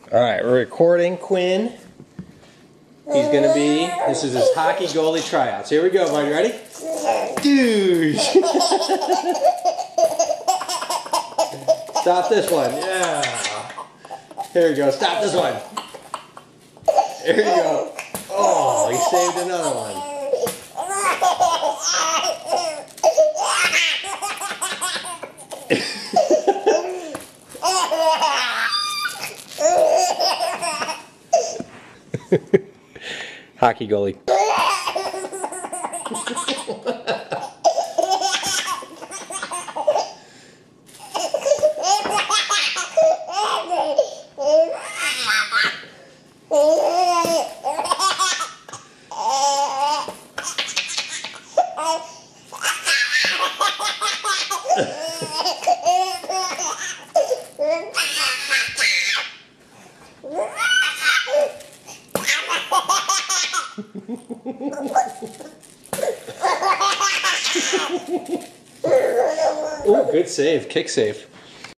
Alright, we're recording Quinn. He's gonna be, this is his hockey goalie tryouts. Here we go, bud. You ready? Dude! Stop this one. Yeah. Here we go. Stop this one. Here you go. Oh, he saved another one. Hockey goalie. Oh, good save. Kick save.